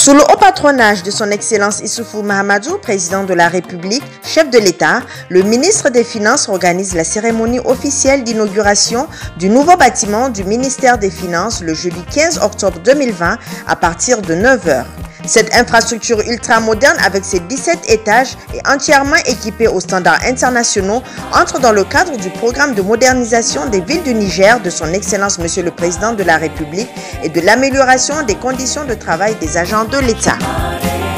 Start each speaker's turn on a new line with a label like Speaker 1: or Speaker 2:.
Speaker 1: Sous le haut patronage de son Excellence Issoufou Mahamadou, président de la République, chef de l'État, le ministre des Finances organise la cérémonie officielle d'inauguration du nouveau bâtiment du ministère des Finances le jeudi 15 octobre 2020 à partir de 9 h. Cette infrastructure ultra-moderne avec ses 17 étages et entièrement équipée aux standards internationaux entre dans le cadre du programme de modernisation des villes du Niger de son Excellence Monsieur le Président de la République et de l'amélioration des conditions de travail des agents de l'État.